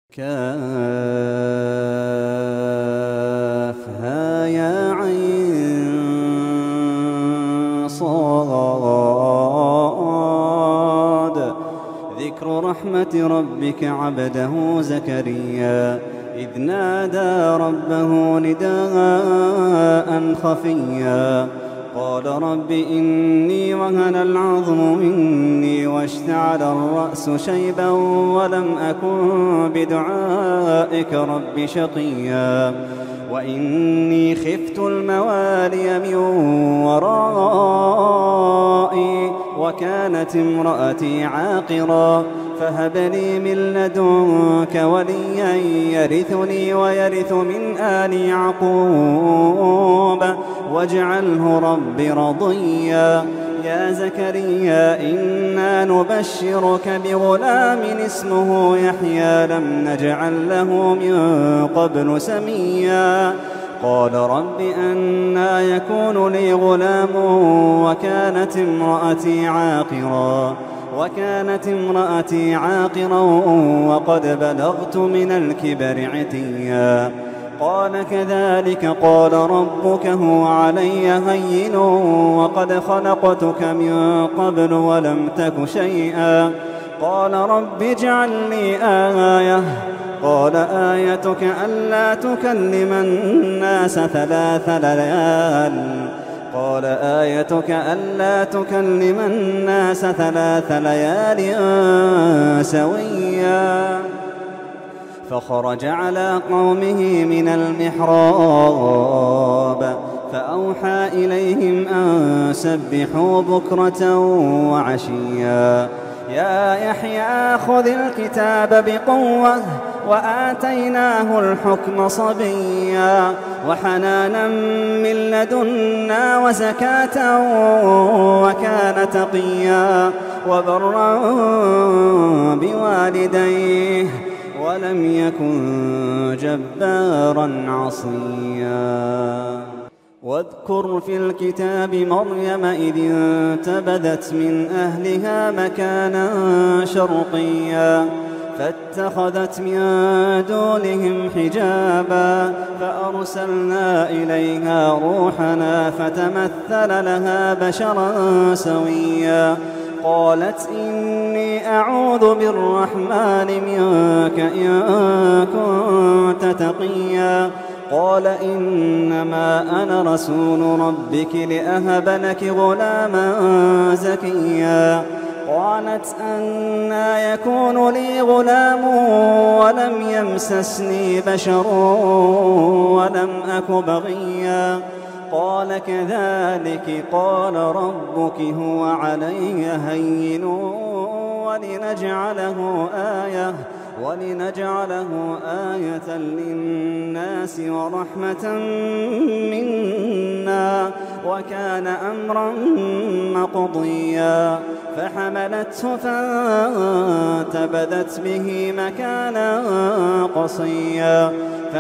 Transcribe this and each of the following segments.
كافها يا عين صاد. ذكر رحمة ربك عبده زكريا إذ نادى ربه نداء خفيا قال رب إني وهن العظم مني واشتعل الرأس شيبا ولم أكن بدعائك رب شقيا وإني خفت الموالي من ورائي وكانت امرأتي عاقرا فهب لي من لدنك وليا يرثني ويرث من آل يعقوب واجعله رب رضيا. يا زكريا إنا نبشرك بغلام اسمه يحيى لم نجعل له من قبل سميا قال رب أنى يكون لي غلام وكانت امرأتي عاقرا وقد بلغت من الكبر عتيا قال كذلك قال ربك هو علي هين وقد خلقتك من قبل ولم تك شيئا قال رب اجعل لي آية قال آيتك ألا تكلم الناس 3 ليال قال آيتك ألا تكلم الناس 3 ليال سويا فخرج على قومه من المحراب فأوحى إليهم أن سبحوا بكرة وعشيا يا يحيى خذ الكتاب بقوة وآتيناه الحكم صبيا وحنانا من لدنا وزكاة وكان تقيا وبرا بوالديه ولم يكن جبارا عصيا. واذكر في الكتاب مريم إذ انتبذت من أهلها مكانا شرقيا فاتخذت من دونهم حجابا فأرسلنا إليها روحنا فتمثل لها بشرا سويا قالت إني أعوذ بالرحمن منك إن كنت تقيا قال إنما أنا رسول ربك لأهب لك غلاما زكيا قالت أنى يكون لي غلام ولم يمسسني بشر ولم أك بغيا قال كذلك قال ربك هو علي هين ولنجعله آية للناس ورحمة منا وكان أمرا مقضيا فحملته فانتبذت به مكانا قصيا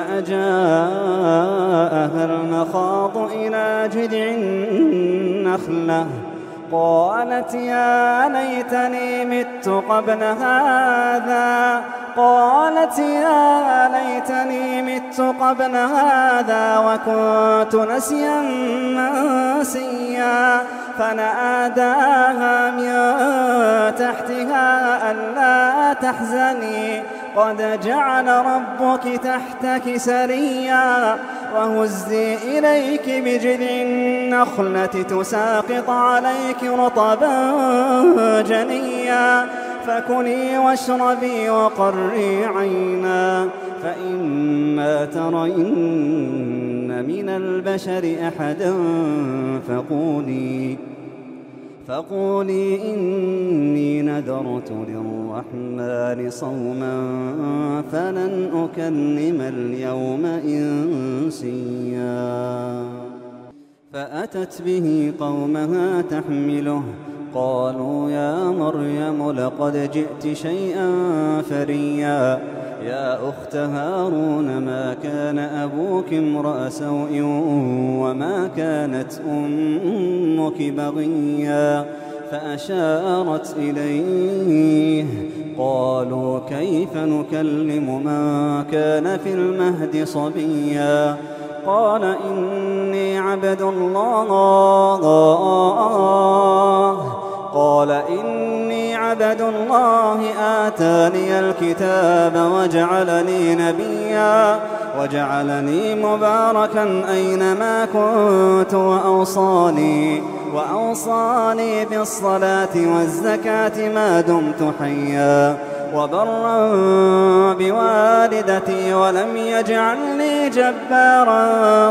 فأجاءها المخاض إلى جذع النخلة قالت يا ليتني مت قبل هذا وكنت نسيا منسيا فناداها من تحتها ألا تحزني قد جعل ربك تحتك سريا وهزي إليك بجذع النخلة تساقط عليك رطبا جنيا فكلي واشربي وقري عينا فإما ترين من البشر أحدا فقولي إني نذرت للرحمن صوما فلن أكلم اليوم إنسيا فأتت به قومها تحمله قالوا يا مريم لقد جئت شيئا فريا يا أخت هارون ما كان أبوك امرأ سوء وما كانت أمك بغيا فأشارت إليه. قالوا كيف نكلم من كان في المهد صبيا قال إني عبد الله آتاني الكتاب وجعلني نبيا وجعلني مباركا أينما كنت وأوصاني بالصلاة والزكاة ما دمت حيا وبرا بوالدتي ولم يجعلني جبارا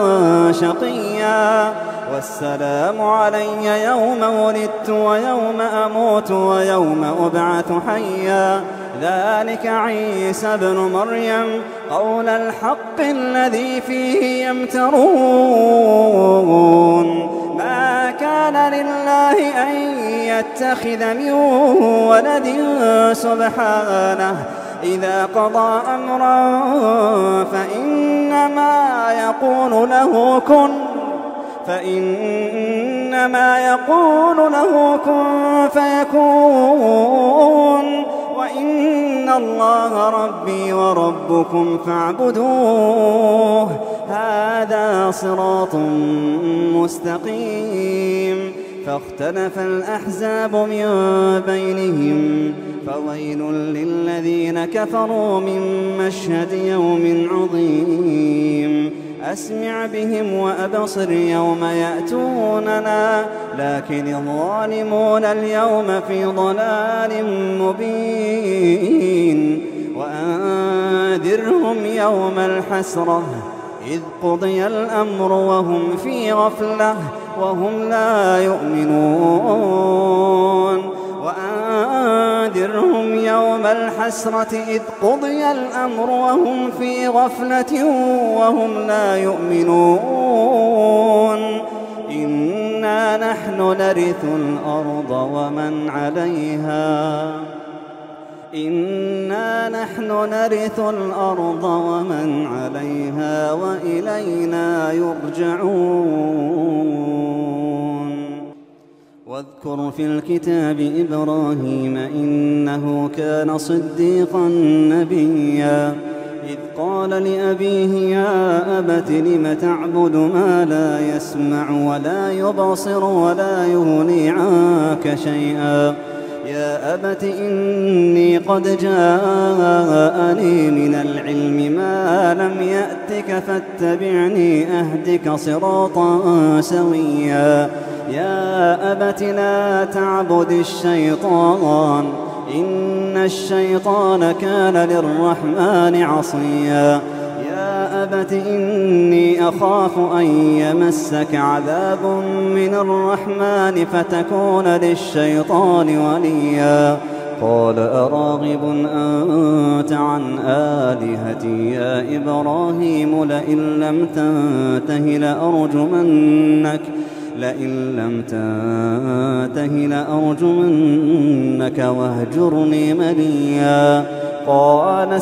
شقيا والسلام علي يوم ولدت ويوم أموت ويوم أبعث حيا ذلك عيسى ابن مريم قول الحق الذي فيه يمترون ما كان لله أن يتخذ من ولد سبحانه إذا قضى أمرا فإنما يقول له كن فيكون وإن الله ربي وربكم فاعبدوه هذا صراط مستقيم فاختلف الأحزاب من بينهم فويل للذين كفروا من مشهد يوم عظيم أسمع بهم وأبصر يوم يأتوننا لكن الظالمون اليوم في ضلال مبين وأنذرهم يوم الحسرة إذ قضي الأمر وهم في غفلة وهم لا يؤمنون وأنذرهم يوم الحسرة إذ قضي الأمر وهم في غفلة وهم لا يؤمنون إنا نحن نرث الأرض ومن عليها وإلينا يرجعون واذكر في الكتاب إبراهيم إنه كان صديقا نبيا إذ قال لأبيه يا أبت لم تعبد ما لا يسمع ولا يبصر ولا يغني عنك شيئا يا أبت إني قد جاءني من العلم ما لم يأتك فاتبعني أهدك صراطا سويا يا أبت لا تعبد الشيطان إن الشيطان كان للرحمن عصيا يا أبت إني أخاف أن يمسك عذاب من الرحمن فتكون للشيطان وليا قال أراغب أنت عن آلهتي يا إبراهيم لئن لم تنته لأرجمنك واهجرني مليا قال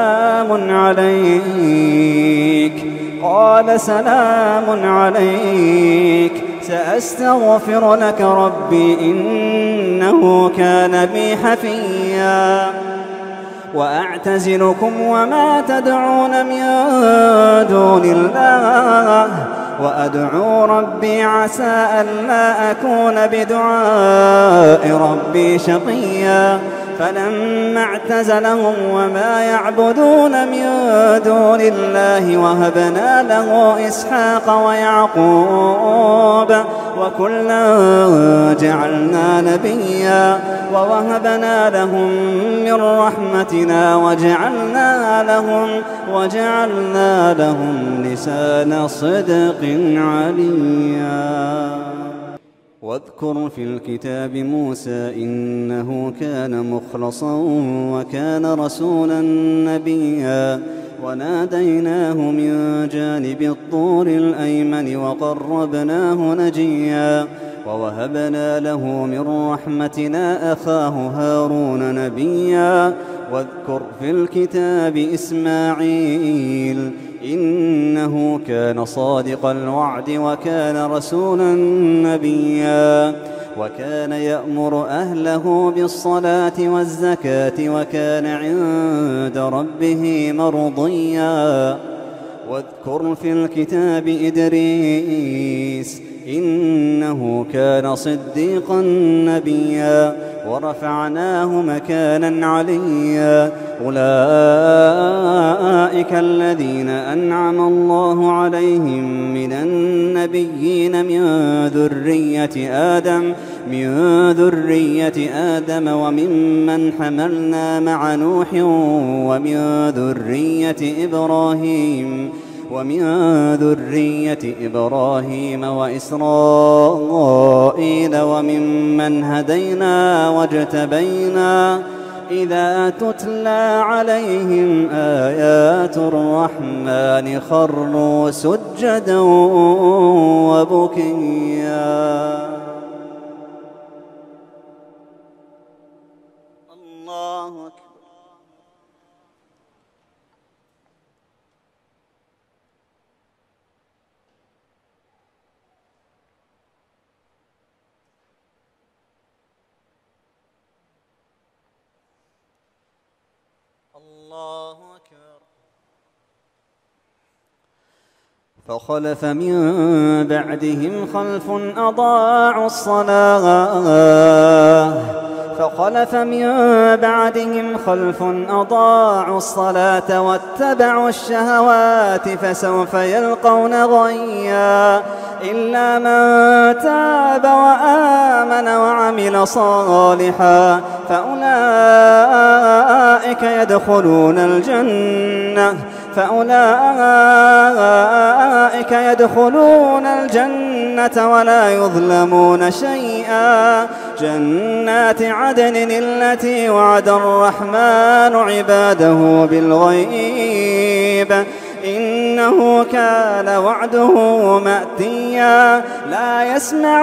سلام عليك سأستغفر لك ربي إنه كان بي حفيا وأعتزلكم وما تدعون من دون الله وأدعو ربي عسى ألا أكون بدعاء ربي شقيا فلما اعتزلهم وما يعبدون من دون الله وهبنا له إسحاق ويعقوب وكلا جعلنا نبيا ووهبنا لهم من رحمتنا وجعلنا لهم لسان صدق عليا واذكر في الكتاب موسى إنه كان مخلصا وكان رسولا نبيا وناديناه من جانب الطور الأيمن وقربناه نجيا ووهبنا له من رحمتنا أخاه هارون نبيا واذكر في الكتاب إسماعيل إنه كان صادق الوعد وكان رسولا نبيا وكان يأمر أهله بالصلاة والزكاة وكان عند ربه مرضيا واذكر في الكتاب إدريس إنه كان صديقا نبيا ورفعناه مكانا عليا أولئك الذين أنعم الله عليهم من النبيين من ذرية آدم وممن حملنا مع نوح ومن ذرية إبراهيم وإسرائيل وممن هدينا واجتبينا إذا تتلى عليهم آيات الرحمن خروا سجدا وبكيا. الله أكبر. الله أكبر. فخلف من بعدهم خلف أضاعوا الصلاة واتبعوا الشهوات فسوف يلقون غيا إلا من تاب وآمن وعمل صالحا فأولئك يدخلون الجنة ولا يظلمون شيئا جنات عدن التي وعد الرحمن عباده بالغيب إنه كان وعده مأتيا لا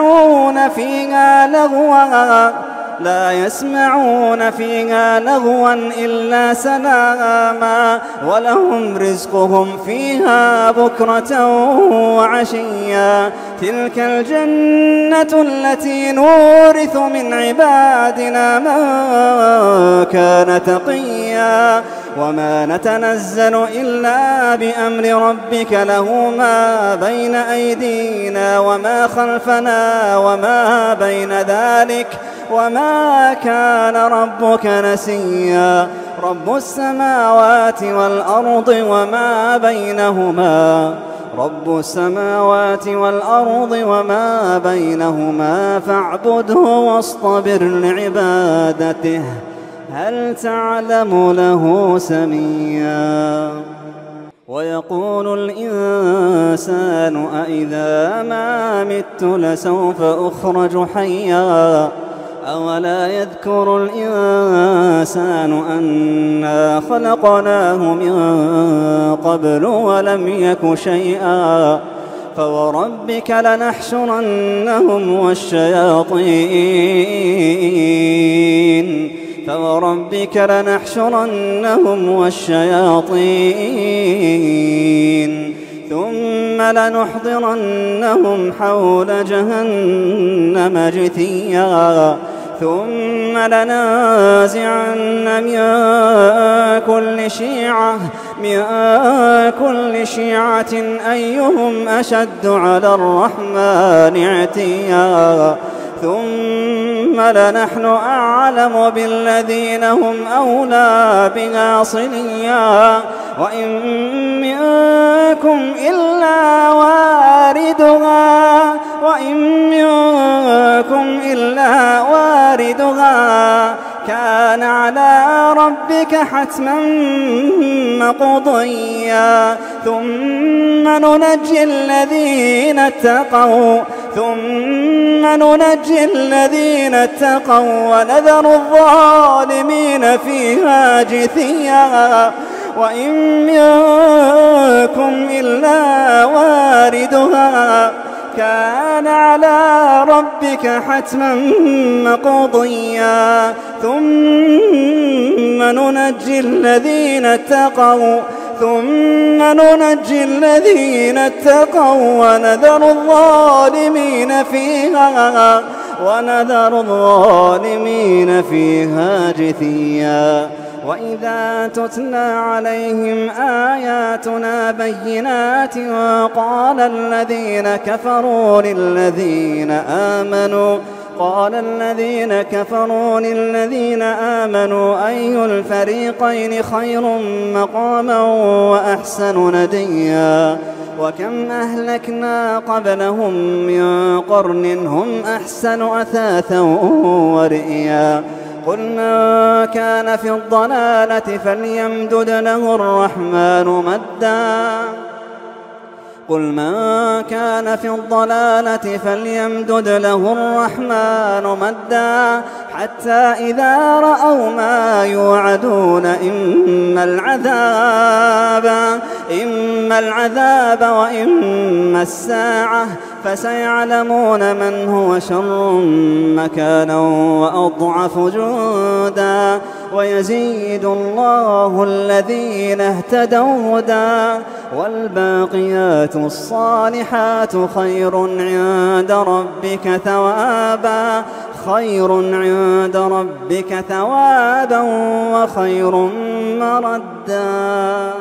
يسمعون فيها لغوا إلا سلاما ولهم رزقهم فيها بكرة وعشيا تلك الجنة التي نورث من عبادنا من كان تقيا وما نتنزل إلا بأمر ربك له ما بين أيدينا وما خلفنا وما بين ذلك وما كان ربك نسيا رب السماوات والأرض وما بينهما فاعبده واصطبر لعبادته هل تعلم له سميا ويقول الإنسان أإذا ما مت لسوف أخرج حيا أولا يذكر الإنسان أنا خلقناه من قبل ولم يك شيئا فوربك لنحشرنهم والشياطين ثم لنحضرنهم حول جهنم جثيا ثم لننزعن من كل شيعة أيهم أشد على الرحمن عتيا ثم لنحن أعلم بالذين هم أولى بها صليا وإن منكم إلا واردها كان على ربك حتما مقضيا ثم ننجي الذين اتقوا ونذر الظالمين فيها جثيا وإن منكم إلا واردها كان على ربك حتما مقضيا ثم ننجي الذين اتقوا ونذر الظالمين ونذر الظالمين فيها جثيا وإذا تتلى عليهم آياتنا بينات قال الذين كفروا للذين آمنوا أي الفريقين خير مقاما وأحسن نديا وكم أهلكنا قبلهم من قرن هم أحسن أثاثا ورئيا قل من كان في الضلالة فليمدد له الرحمن مدا حتى إذا رأوا ما يوعدون إما العذاب وإما الساعة فسيعلمون من هو شر مكانا وأضعف جندا ويزيد الله الذين اهتدوا هدى والباقيات الصالحات خير عند ربك ثوابا وخير مردا.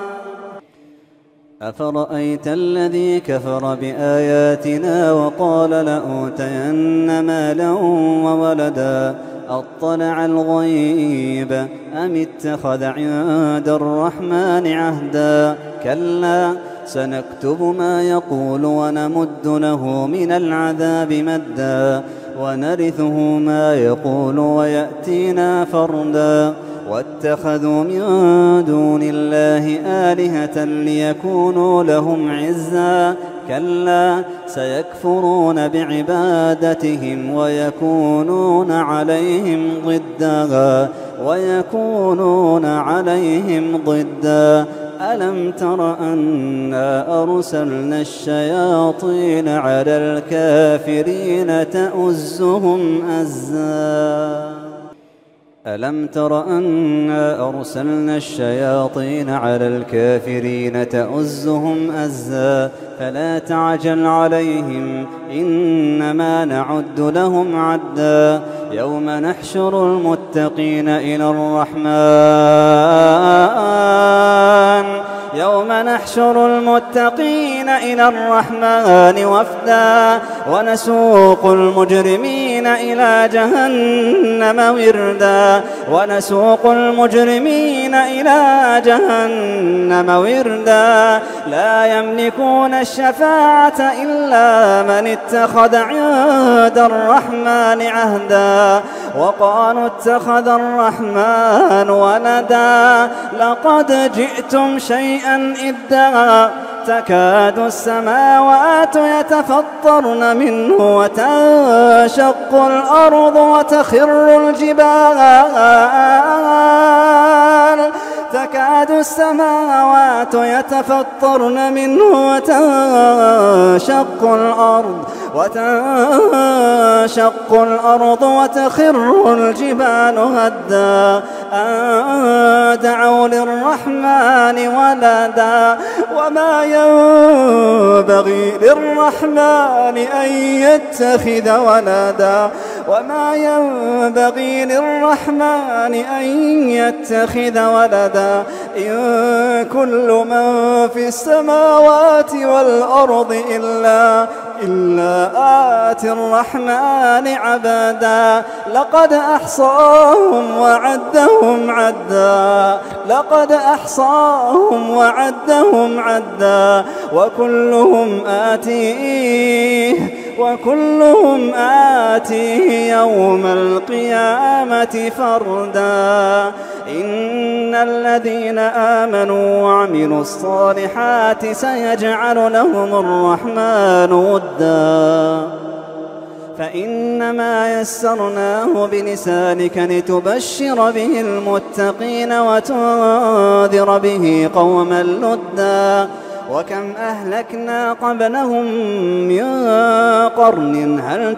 أفرأيت الذي كفر بآياتنا وقال لأوتين مالا وولدا أطلع الغيب أم اتخذ عند الرحمن عهدا كلا سنكتب ما يقول ونمد له من العذاب مدا ونرثه ما يقول ويأتينا فردا واتخذوا من دون الله آلهة ليكونوا لهم عزا كلا سيكفرون بعبادتهم ويكونون عليهم ضدا ألم تر أنا أرسلنا الشياطين على الكافرين تؤزهم أزا فلا تعجل عليهم إنما نعد لهم عدا يوم نحشر المتقين إلى الرحمن وفدا ونسوق المجرمين إلى جهنم وردا لا يملكون الشفاعة إلا من اتخذ عند الرحمن عهدا وقالوا اتخذ الرحمن ولدا لقد جئتم شيئا إدا تكاد السماوات يتفطرن منه وتنشق الأرض وتخر الجبال هدا أن دعوا للرحمن ولدا وما ينبغي للرحمن أن يتخذ ولدا إن كل من في السماوات والأرض إلا آتي الرحمن عبدا لقد أحصاهم وعدهم عدا وكلهم آتيه يوم القيامة فردا إن الذين آمنوا وعملوا الصالحات سيجعل لهم الرحمن ودا فإنما يسرناه بلسانك لتبشر به المتقين وتنذر به قوما لدا وكم أهلكنا قبلهم من قرن هل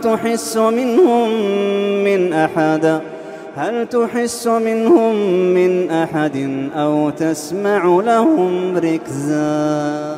تحس منهم من أحد أو تسمع لهم ركزا.